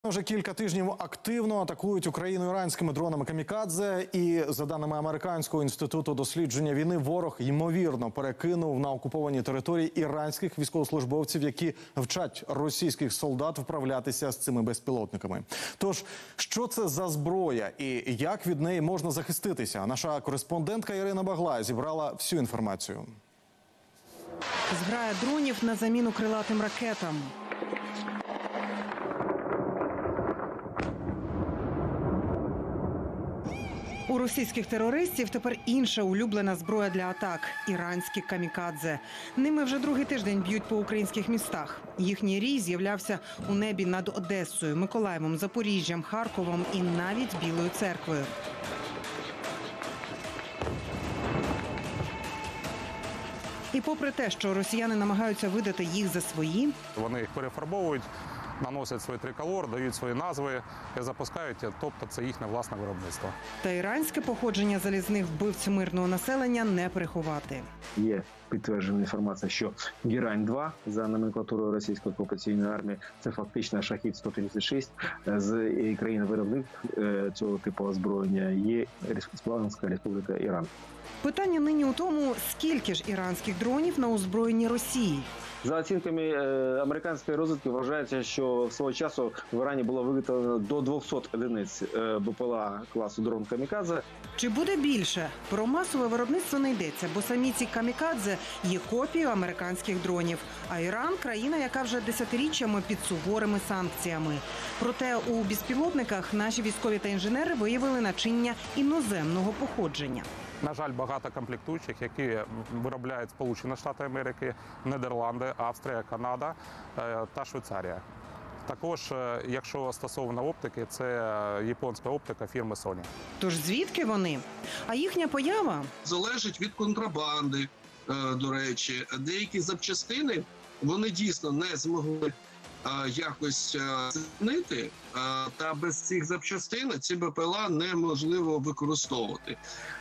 Вже кілька тижнів активно атакують Україну іранськими дронами «Камікадзе». І, за даними Американського інституту дослідження війни, ворог, ймовірно, перекинув на окуповані території іранських військовослужбовців, які вчать російських солдат вправлятися з цими безпілотниками. Тож, що це за зброя і як від неї можна захиститися? Наша кореспондентка Ірина Баглай зібрала всю інформацію. Зграя дронів на заміну крилатим ракетам. У російських терористів тепер інша улюблена зброя для атак – іранські камікадзе. Ними вже другий тиждень б'ють по українських містах. Їхній рій з'являвся у небі над Одесою, Миколаєвом, Запоріжжям, Харковом і навіть Білою церквою. І попри те, що росіяни намагаються видати їх за свої, вони їх перефарбовують, наносять свій триколор, дають свої назви і запускають, тобто це їхнє власне виробництво. Та іранське походження залізних вбивць мирного населення не приховати. Є підтверджена інформація, що Герань-2 за номенклатурою російської окупаційної армії – це фактично Шахід-136 з країни-виробник цього типу озброєння є Ісламська Республіка Іран. Питання нині у тому, скільки ж іранських дронів на озброєнні Росії. За оцінками американської розвідки вважається, що свого часу в Ірані було виготовлено до 200 одиниць БПЛА класу дрон «Камікадзе». Чи буде більше? Про масове виробництво не йдеться, бо самі ці «Камікадзе» є копією американських дронів. А Іран – країна, яка вже десятиріччями під суворими санкціями. Проте у безпілотниках наші військові та інженери виявили начиння іноземного походження. На жаль, багато комплектуючих, які виробляють Сполучені Штати Америки, Нідерланди, Австрія, Канада та Швейцарія. Також, якщо стосовно оптики, це японська оптика фірми Sony. Тож звідки вони? А їхня поява? Залежить від контрабанди, до речі. Деякі запчастини, вони дійсно не змогли якось змінити, та без цих запчастин ці БПЛА неможливо використовувати.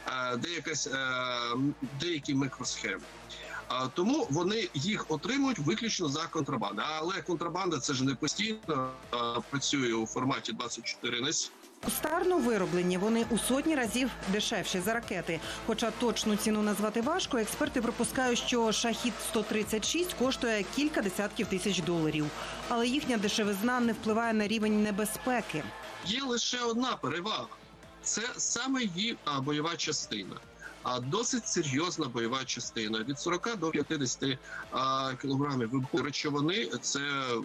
Деякі микросхеми. Тому вони їх отримують виключно за контрабанду. Але контрабанда – це ж не постійно, працює у форматі 24/7. Кустарно вироблені вони у сотні разів дешевші за ракети. Хоча точну ціну назвати важко, експерти припускають, що «Шахід-136» коштує кілька десятків тисяч доларів. Але їхня дешевизна не впливає на рівень небезпеки. Є лише одна перевага – це саме її бойова частина. Досить серйозна бойова частина. Від 40 до 50 кілограмів вибухової речовини. Це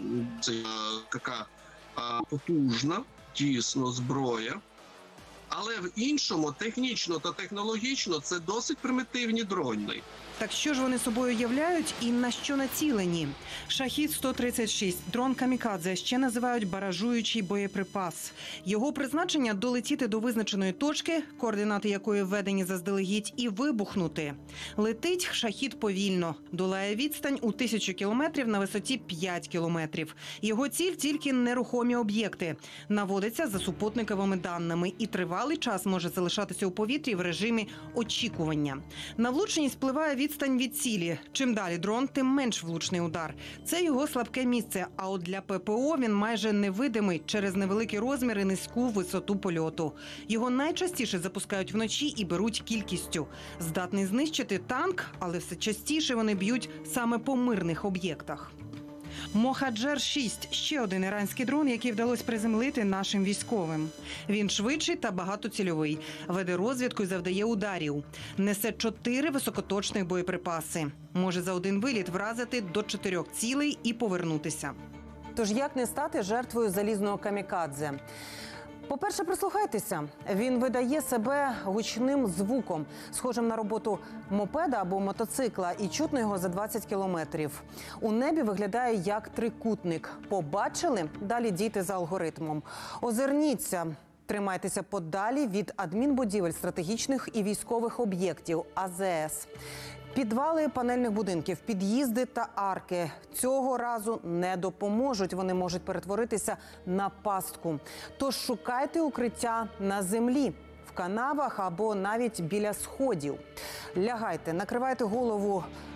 така потужна, дійсно, зброя. Але в іншому, технічно та технологічно, це досить примітивні дрони. Так що ж вони собою являють і на що націлені? «Шахід-136» – дрон «Камікадзе», ще називають баражуючий боєприпас. Його призначення – долетіти до визначеної точки, координати якої введені заздалегідь, і вибухнути. Летить «Шахід» повільно, долає відстань у 1000 кілометрів на висоті 5 кілометрів. Його ціль – тільки нерухомі об'єкти. Наводиться за супутниковими даними і тривалий час може залишатися у повітрі в режимі очікування. На влучність впливає відстань від цілі. Чим далі дрон, тим менш влучний удар. Це його слабке місце, а от для ППО він майже невидимий через невеликий розмір і низьку висоту польоту. Його найчастіше запускають вночі і беруть кількістю. Здатний знищити танк, але все частіше вони б'ють саме по мирних об'єктах. «Мохаджер-6» – ще один іранський дрон, який вдалося приземлити нашим військовим. Він швидший та багатоцільовий. Веде розвідку і завдає ударів. Несе 4 високоточних боєприпаси. Може за один виліт вразити до 4 цілей і повернутися. Тож як не стати жертвою залізного камікадзе? По-перше, прислухайтеся. Він видає себе гучним звуком, схожим на роботу мопеда або мотоцикла, і чутно його за 20 кілометрів. У небі виглядає як трикутник. Побачили? Далі дійте за алгоритмом. Озирніться. Тримайтеся подалі від адмінбудівель, стратегічних і військових об'єктів АЗС. Підвали панельних будинків, під'їзди та арки цього разу не допоможуть. Вони можуть перетворитися на пастку. Тож шукайте укриття на землі, в канавах або навіть біля сходів. Лягайте, накривайте голову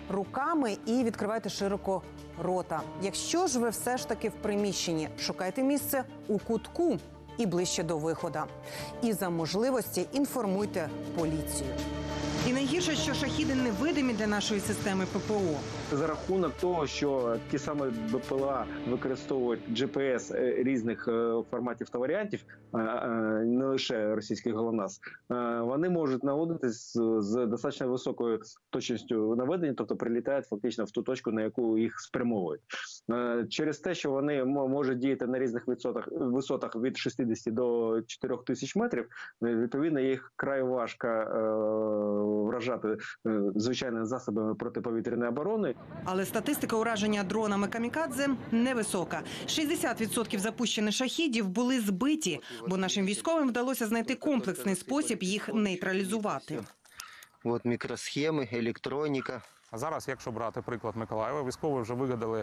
руками і відкривайте широко рота. Якщо ж ви все ж таки в приміщенні, шукайте місце у кутку і ближче до виходу. І за можливості інформуйте поліцію. І найгірше, що шахіди невидимі для нашої системи ППО. За рахунок того, що ті самі БПЛА використовують GPS різних форматів та варіантів, не лише російських ГЛОНАСС, вони можуть наводитись з достатньо високою точністю наведення, тобто прилітають фактично в ту точку, на яку їх спрямовують. Через те, що вони можуть діяти на різних висотах від 60 до 4000 метрів, відповідно їх край важко вражати звичайними засобами протиповітряної оборони. Але статистика ураження дронами камікадзе невисока. 60% запущених шахідів були збиті, бо нашим військовим вдалося знайти комплексний спосіб їх нейтралізувати. От мікросхеми, електроніка. А зараз, якщо брати приклад Миколаєва, військові вже вигадали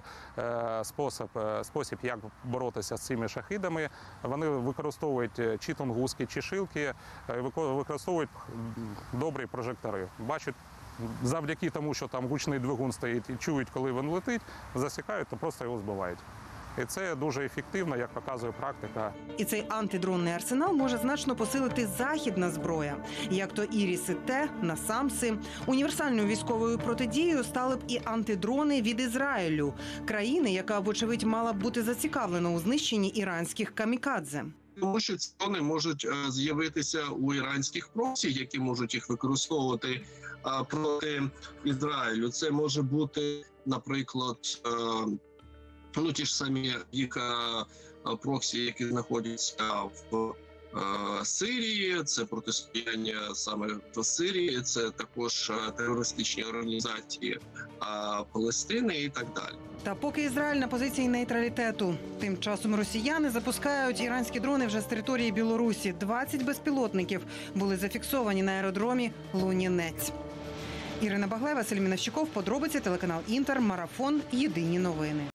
спосіб, як боротися з цими шахідами. Вони використовують чи тунгуски, чи шилки, використовують добрі прожектори. Бачать, завдяки тому, що там гучний двигун стоїть і чують, коли він летить, засікають, то просто його збивають. І це дуже ефективно, як показує практика. І цей антидронний арсенал може значно посилити західна зброя. Як то Іріс-Т, Насамси. Універсальною військовою протидією стали б і антидрони від Ізраїлю. Країни, яка, вочевидь, мала б бути зацікавлена у знищенні іранських камікадзе. Тому що ці дрони можуть з'явитися у іранських проксі, які можуть їх використовувати проти Ізраїлю. Це може бути, наприклад, ті ж самі їх проксі, які знаходяться в Сирії, це протистояння саме в Сирії, це також терористичні організації Палестини і так далі. Та поки Ізраїль на позиції нейтралітету, тим часом росіяни запускають іранські дрони вже з території Білорусі. 20 безпілотників були зафіксовані на аеродромі Лунінець. Ірина Баглай, Василь Мінащуков, подробиці, телеканал Інтер, Марафон, Єдині новини.